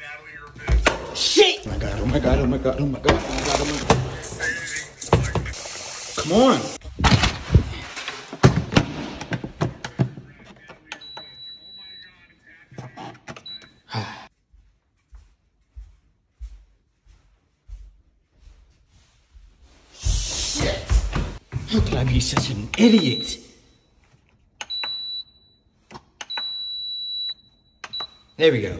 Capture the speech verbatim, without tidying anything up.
Shit! Oh my god, oh my god, oh my god, oh my god, oh my god, oh my god. Come on! Shit! How could I be such an idiot? There we go.